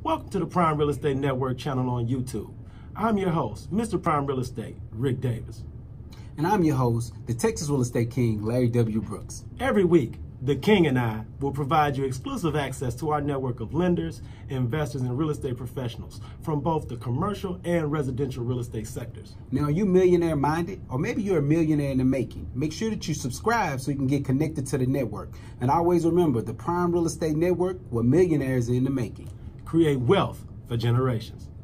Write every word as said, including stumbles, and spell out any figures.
Welcome to the Prime Real Estate Network channel on YouTube. I'm your host, Mister Prime Real Estate, Rick Davis. And I'm your host, the Texas Real Estate King, Larry W. Brooks. Every week, the King and I will provide you exclusive access to our network of lenders, investors, and real estate professionals from both the commercial and residential real estate sectors. Now, are you millionaire minded? Or maybe you're a millionaire in the making. Make sure that you subscribe so you can get connected to the network. And always remember, the Prime Real Estate Network, where millionaires are in the making. Create wealth for generations.